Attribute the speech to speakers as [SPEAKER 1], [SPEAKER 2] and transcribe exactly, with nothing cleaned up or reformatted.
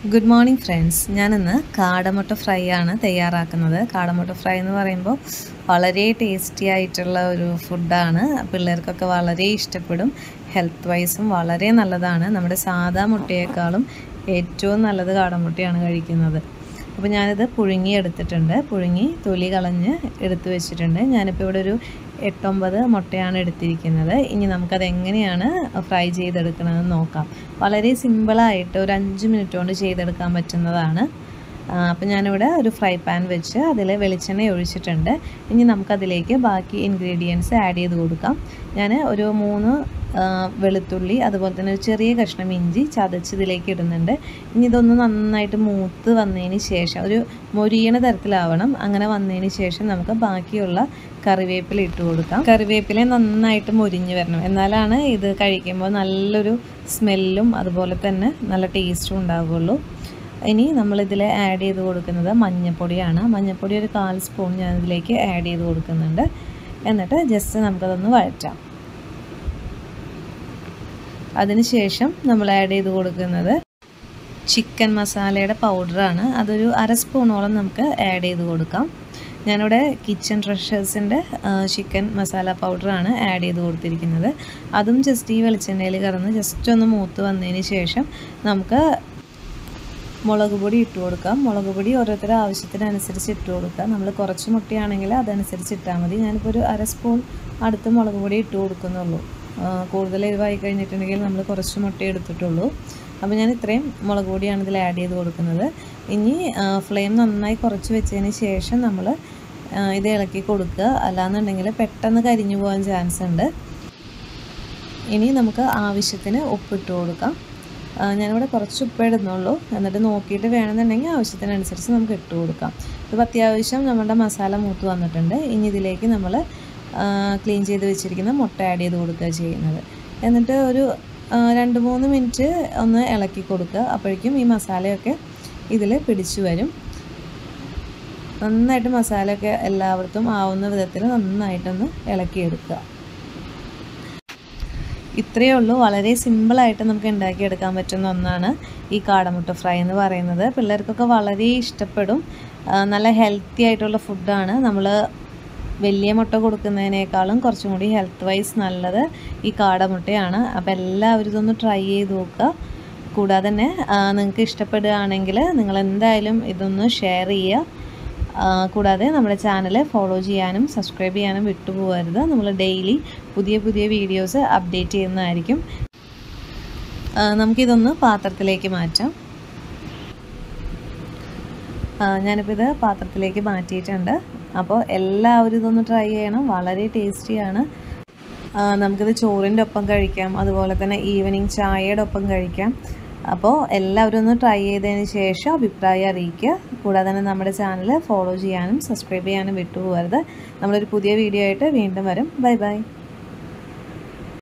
[SPEAKER 1] Good morning friends. ഞാൻ ഇന്ന് കാടമുട്ട ഫ്രൈ ആണ് തയ്യാറാക്കുന്നത്. കാടമുട്ട ഫ്രൈ എന്ന് പറയുമ്പോൾ വളരെ ടേസ്റ്റി ആയിട്ടുള്ള ഒരു ഫുഡാണ്. പിള്ളേർക്കൊക്കെ വളരെ ഇഷ്ടപ്പെടും. ഹെൽത്ത് വൈസും വളരെ നല്ലതാണ്. നമ്മുടെ സാധാ മുട്ടയേക്കാളും ഏറ്റവും നല്ലത് കാടമുട്ടയാണ് കഴിക്കുന്നത്. അപ്പോൾ ഞാനിത് പുഴുങ്ങി എടുത്തിട്ടുണ്ട്. പുഴുങ്ങി തൊലി കളഞ്ഞ് എടുത്തു വെച്ചിട്ടുണ്ട്. ഞാനിപ്പോൾ ഇവിടെ ഒരു എട്ടൊമ്പത് മുട്ടയാണ് എടുത്തിരിക്കുന്നത്. ഇനി നമുക്കത് എങ്ങനെയാണ് ഫ്രൈ ചെയ്തെടുക്കണമെന്ന് നോക്കാം. വളരെ സിമ്പിളായിട്ട് ഒരു അഞ്ച് മിനിറ്റ് കൊണ്ട് ചെയ്തെടുക്കാൻ പറ്റുന്നതാണ്. അപ്പോൾ ഞാനിവിടെ ഒരു ഫ്രൈ പാൻ വെച്ച് അതിൽ വെളിച്ചെണ്ണ ഒഴിച്ചിട്ടുണ്ട്. ഇനി നമുക്കതിലേക്ക് ബാക്കി ഇൻഗ്രീഡിയൻസ് ആഡ് ചെയ്ത് കൊടുക്കാം. ഞാൻ ഒരു മൂന്ന് വെളുത്തുള്ളി, അതുപോലെ തന്നെ ഒരു ചെറിയ കഷ്ണം ഇഞ്ചി ചതച്ചതിലേക്ക് ഇടുന്നുണ്ട്. ഇനി ഇതൊന്ന് നന്നായിട്ട് മൂത്ത് വന്നതിന് ശേഷം ഒരു മൊരിയണ തരത്തിലാവണം. അങ്ങനെ വന്നതിന് ശേഷം നമുക്ക് ബാക്കിയുള്ള കറിവേപ്പില ഇട്ട് കൊടുക്കാം. കറിവേപ്പില നന്നായിട്ട് മൊരിഞ്ഞ് വരണം, എന്നാലാണ് ഇത് കഴിക്കുമ്പോൾ നല്ലൊരു സ്മെല്ലും അതുപോലെ തന്നെ നല്ല ടേസ്റ്റും ഉണ്ടാവുകയുള്ളൂ. ഇനി നമ്മളിതിൽ ആഡ് ചെയ്ത് കൊടുക്കുന്നത് മഞ്ഞൾപ്പൊടിയാണ്. മഞ്ഞൾപ്പൊടി ഒരു കാൽ സ്പൂൺ ഞാനിതിലേക്ക് ആഡ് ചെയ്ത് കൊടുക്കുന്നുണ്ട്. എന്നിട്ട് ജസ്റ്റ് നമുക്കതൊന്ന് വഴറ്റാം. അതിനുശേഷം നമ്മൾ ആഡ് ചെയ്ത് കൊടുക്കുന്നത് ചിക്കൻ മസാലയുടെ പൗഡറാണ്. അതൊരു അര സ്പൂണോളം നമുക്ക് ആഡ് ചെയ്ത് കൊടുക്കാം. ഞാനിവിടെ കിച്ചൺ ട്രഷേഴ്സിൻ്റെ ചിക്കൻ മസാല പൗഡറാണ് ആഡ് ചെയ്ത് കൊടുത്തിരിക്കുന്നത്. അതും ജസ്റ്റ് ഈ വെളിച്ചെണ്ണയിൽ കിടന്ന് ജസ്റ്റ് ഒന്ന് മൂത്ത് വന്നതിന് ശേഷം നമുക്ക് മുളക് പൊടി ഇട്ട് കൊടുക്കാം. മുളക് പൊടി ഓരോരുത്തരുടെ ആവശ്യത്തിനനുസരിച്ച് ഇട്ട് കൊടുക്കാം. നമ്മൾ കുറച്ച് മുട്ടയാണെങ്കിൽ അതനുസരിച്ച് ഇട്ടാൽ മതി. ഞാനിപ്പോൾ ഒരു അര സ്പൂൺ അടുത്ത് മുളക് പൊടി ഇട്ട് കൊടുക്കുന്നുള്ളൂ. കൂടുതൽ എരിവായി കഴിഞ്ഞിട്ടുണ്ടെങ്കിൽ നമ്മൾ കുറച്ച് മുട്ട എടുത്തിട്ടുള്ളൂ. അപ്പോൾ ഞാൻ ഇത്രയും മുളക് പൊടിയാണ് ഇതിൽ ആഡ് ചെയ്ത് കൊടുക്കുന്നത്. ഇനി ഫ്ലെയിം നന്നായി കുറച്ച് വെച്ചതിന് ശേഷം നമ്മൾ ഇത് ഇളക്കി കൊടുക്കുക. അല്ലാന്നുണ്ടെങ്കിൽ പെട്ടെന്ന് കരിഞ്ഞു പോകാൻ ചാൻസ് ഉണ്ട്. ഇനി നമുക്ക് ആവശ്യത്തിന് ഉപ്പിട്ട് കൊടുക്കാം. ഞാനിവിടെ കുറച്ച് ഉപ്പ് ഇടുന്നുള്ളൂ. എന്നിട്ട് നോക്കിയിട്ട് വേണമെന്നുണ്ടെങ്കിൽ ആവശ്യത്തിനനുസരിച്ച് നമുക്ക് ഇട്ട് കൊടുക്കാം. ഇപ്പോൾ അത്യാവശ്യം നമ്മുടെ മസാല മൂത്ത് വന്നിട്ടുണ്ട്. ഇനി ഇതിലേക്ക് നമ്മൾ ക്ലീൻ ചെയ്ത് വെച്ചിരിക്കുന്ന മുട്ട ആഡ് ചെയ്ത് കൊടുക്കുക ചെയ്യുന്നത്. എന്നിട്ട് ഒരു രണ്ട് മൂന്ന് മിനിറ്റ് ഒന്ന് ഇളക്കി കൊടുക്കുക. അപ്പോഴേക്കും ഈ മസാലയൊക്കെ ഇതിൽ പിടിച്ചു വരും. നന്നായിട്ട് മസാലയൊക്കെ എല്ലായിടത്തും ആവുന്ന വിധത്തിൽ നന്നായിട്ടൊന്ന് ഇളക്കിയെടുക്കുക. ഇത്രയേ ഉള്ളൂ. വളരെ സിമ്പിളായിട്ട് നമുക്ക് ഉണ്ടാക്കിയെടുക്കാൻ പറ്റുന്ന ഒന്നാണ് ഈ കാടമുട്ട ഫ്രൈ എന്ന് പറയുന്നത്. പിള്ളേർക്കൊക്കെ വളരെ ഇഷ്ടപ്പെടും. നല്ല ഹെൽത്തി ആയിട്ടുള്ള ഫുഡാണ്. നമ്മൾ വലിയ മുട്ട കൊടുക്കുന്നതിനേക്കാളും കുറച്ചും കൂടി ഹെൽത്ത് വൈസ് നല്ലത് ഈ കാടമുട്ടയാണ്. അപ്പോൾ എല്ലാവരും ഇതൊന്ന് ട്രൈ ചെയ്ത് നോക്കുക. കൂടാതെ തന്നെ നിങ്ങൾക്ക് ഇഷ്ടപ്പെടുകയാണെങ്കിൽ നിങ്ങൾ എന്തായാലും ഇതൊന്ന് ഷെയർ ചെയ്യുക. കൂടാതെ നമ്മുടെ ചാനൽ ഫോളോ ചെയ്യാനും സബ്സ്ക്രൈബ് ചെയ്യാനും വിട്ടുപോകരുത്. നമ്മൾ ഡെയിലി പുതിയ പുതിയ വീഡിയോസ് അപ്ഡേറ്റ് ചെയ്യുന്നതായിരിക്കും. നമുക്കിതൊന്ന് പാത്രത്തിലേക്ക് മാറ്റാം. ഞാനിപ്പോൾ ഇത് പാത്രത്തിലേക്ക് മാറ്റിയിട്ടുണ്ട്. അപ്പോൾ എല്ലാവരും ഇതൊന്ന് ട്രൈ ചെയ്യണം. വളരെ ടേസ്റ്റിയാണ്. നമുക്കിത് ചോറിൻ്റെ ഒപ്പം കഴിക്കാം, അതുപോലെ തന്നെ ഈവനിങ് ചായയുടെ ഒപ്പം കഴിക്കാം. അപ്പോൾ എല്ലാവരും ഒന്ന് ട്രൈ ചെയ്തതിന് ശേഷം അഭിപ്രായം അറിയിക്കുക. കൂടാതെ തന്നെ നമ്മുടെ ചാനൽ ഫോളോ ചെയ്യാനും സബ്സ്ക്രൈബ് ചെയ്യാനും വിട്ടുപോകരുത്. നമ്മളൊരു പുതിയ വീഡിയോ ആയിട്ട് വീണ്ടും വരും. Bye by.